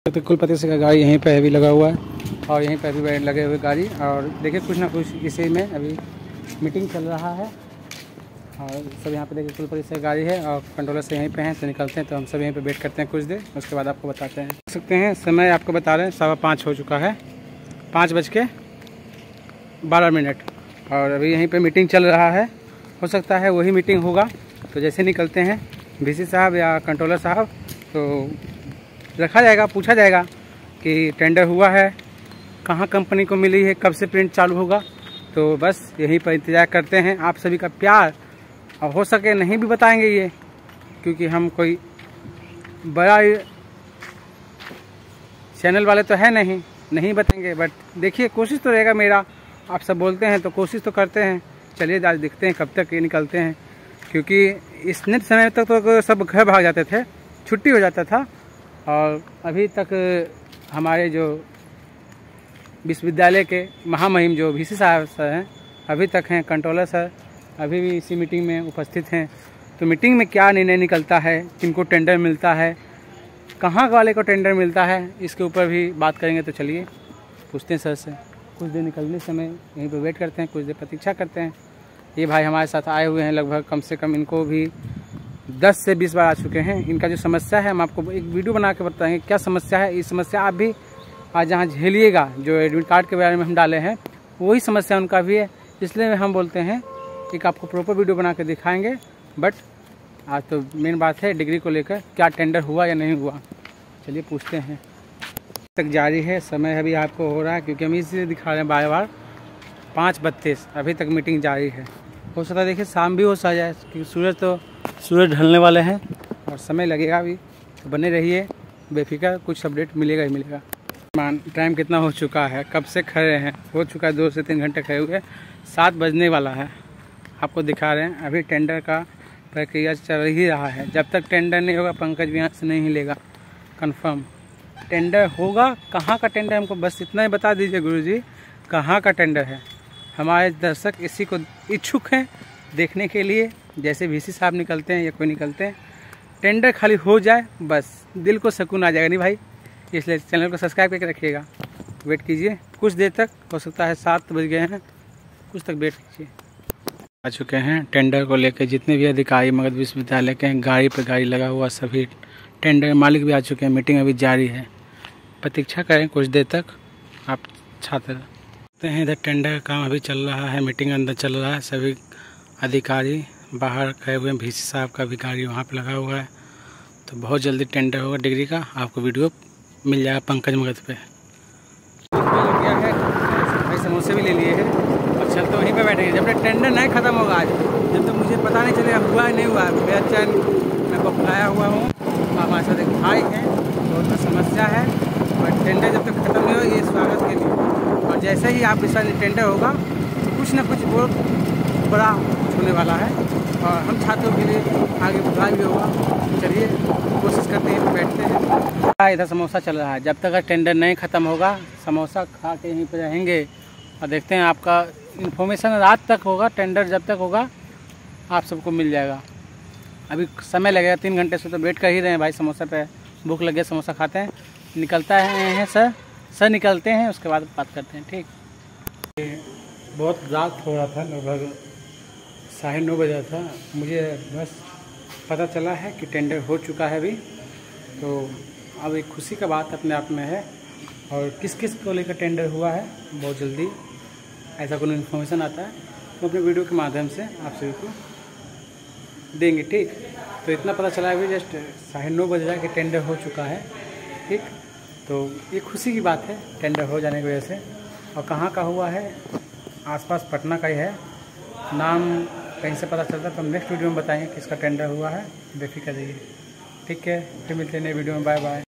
तो कुलपति से का गाड़ी यहीं पे अभी लगा हुआ है और यहीं पे अभी लगे हुए गाड़ी। और देखिए कुछ ना कुछ इसी में अभी मीटिंग चल रहा है और सब यहाँ पे देखिए कुलपति से गाड़ी है और कंट्रोलर से यहीं पे हैं। तो निकलते हैं तो हम सब यहीं पे वेट करते हैं कुछ देर, उसके बाद आपको बताते हैं। देख सकते हैं समय आपको बता रहे हैं 5:15 हो चुका है, 5:12 और अभी यहीं पर मीटिंग चल रहा है। हो सकता है वही मीटिंग होगा। तो जैसे निकलते हैं VC साहब या कंट्रोलर साहब तो रखा जाएगा, पूछा जाएगा कि टेंडर हुआ है, कहाँ कंपनी को मिली है, कब से प्रिंट चालू होगा। तो बस यहीं पर इंतज़ार करते हैं आप सभी का प्यार। और हो सके नहीं भी बताएंगे ये, क्योंकि हम कोई बड़ा चैनल वाले तो है नहीं बताएंगे। बट देखिए कोशिश तो रहेगा मेरा, आप सब बोलते हैं तो कोशिश तो करते हैं। चलिए आज देखते हैं कब तक ये निकलते हैं, क्योंकि इतने समय तक तो सब घर भाग जाते थे, छुट्टी हो जाता था। और अभी तक हमारे जो विश्वविद्यालय के महामहिम जो VC साहब सर हैं अभी तक हैं, कंट्रोलर सर अभी भी इसी मीटिंग में उपस्थित हैं। तो मीटिंग में क्या निर्णय निकलता है, किनको टेंडर मिलता है, कहाँ वाले को टेंडर मिलता है, इसके ऊपर भी बात करेंगे। तो चलिए पूछते हैं सर से। कुछ देर निकलने समय यहीं पर वेट करते हैं, कुछ देर प्रतीक्षा करते हैं। ये भाई हमारे साथ आए हुए हैं, लगभग कम से कम इनको भी 10 से 20 बार आ चुके हैं। इनका जो समस्या है हम आपको एक वीडियो बना के बताएंगे क्या समस्या है। ये समस्या आप भी आज जहाँ झेलिएगा, जो एडमिट कार्ड के बारे में हम डाले हैं वही समस्या उनका भी है। इसलिए हम बोलते हैं कि आपको प्रॉपर वीडियो बना के दिखाएंगे। बट आज तो मेन बात है डिग्री को लेकर, क्या टेंडर हुआ या नहीं हुआ। चलिए पूछते हैं। तक जारी है, समय अभी आपको हो रहा है क्योंकि हम इसलिए दिखा रहे हैं बार 5:32 अभी तक मीटिंग जारी है। हो सकता है देखिए शाम भी हो जाए, क्योंकि सूरज ढलने वाले हैं और समय लगेगा अभी। तो बने रहिए बेफिक्र, कुछ अपडेट मिलेगा ही मिलेगा। टाइम कितना हो चुका है, कब से खड़े हैं, हो चुका है 2 से 3 घंटे खड़े हुए, 7 बजने वाला है। आपको दिखा रहे हैं अभी टेंडर का प्रक्रिया चल ही रहा है। जब तक टेंडर नहीं होगा पंकज भी यहाँ से नहीं लेगा। कंफर्म टेंडर होगा। कहाँ का टेंडर हमको बस इतना ही बता दीजिए गुरुजी, कहाँ का टेंडर है। हमारे दर्शक इसी को इच्छुक हैं देखने के लिए। जैसे VC साहब निकलते हैं या कोई निकलते हैं, टेंडर खाली हो जाए बस दिल को सुकून आ जाएगा। नहीं भाई, इसलिए चैनल को सब्सक्राइब करके रखिएगा। वेट कीजिए कुछ देर तक, हो सकता है 7 बज गए हैं, कुछ तक वेट कीजिए। आ चुके हैं टेंडर को लेकर जितने भी अधिकारी मगध विश्वविद्यालय के हैं, गाड़ी पर गाड़ी लगा हुआ सभी टेंडर मालिक भी आ चुके हैं। मीटिंग अभी जारी है, प्रतीक्षा करें कुछ देर तक आप छात्र हैं। इधर टेंडर का काम अभी चल रहा है, मीटिंग अंदर चल रहा है, सभी अधिकारी बाहर खड़े हुए हैं। VC साहब का भी गाड़ी वहाँ पे लगा हुआ है। तो बहुत जल्दी टेंडर होगा डिग्री का, आपको वीडियो मिल जाएगा पंकज मगध पे। लग गया है भाई, समोसे भी ले लिए हैं और चल तो वहीं पे बैठेंगे जब तक टेंडर नहीं ख़त्म होगा। आज जब तक मुझे पता नहीं चलेगा हुआ है नहीं हुआ है। मेरा चैन मैं बखलाया हुआ हूँ, हमारे साथ एक भाई हैं, बहुत समस्या है। और टेंडर जब तक ख़त्म नहीं हो, ये स्वागत के लिए। और जैसे ही आप इस टेंडर होगा तो कुछ ना कुछ बहुत बड़ा होने वाला है और हम छात्रों के लिए आगे बढ़ा भी होगा। चलिए कोशिश करते हैं, बैठते हैं। इधर समोसा चल रहा है, जब तक टेंडर नहीं ख़त्म होगा समोसा खा के यहीं पर रहेंगे और देखते हैं। आपका इन्फॉर्मेशन रात तक होगा, टेंडर जब तक होगा आप सबको मिल जाएगा। अभी समय लगेगा 3 घंटे से, तो वेट कर ही रहे हैं भाई। समोसा पे भूख लगे, समोसा खाते हैं। निकलता है सर निकलते हैं, उसके बाद बात करते हैं। ठीक, बहुत रात हो रहा था, लगभग 9:30 बजा था। मुझे बस पता चला है कि टेंडर हो चुका है अभी। तो अब एक खुशी का बात अपने आप में है। और किस किस को लेकर टेंडर हुआ है बहुत जल्दी ऐसा कोई इन्फॉर्मेशन आता है तो अपने वीडियो के माध्यम से आप सभी को देंगे। ठीक, तो इतना पता चला अभी जस्ट 9:30 बजे जाके टेंडर हो चुका है। ठीक, तो ये खुशी की बात है टेंडर हो जाने की वजह से। और कहाँ का हुआ है, आसपास पटना का ही है। नाम कहीं से पता चलता तो हम नेक्स्ट वीडियो में बताएंगे किसका टेंडर हुआ है। बेफिक्र रहिए। ठीक है, फिर मिलते हैं नए वीडियो में। Bye bye.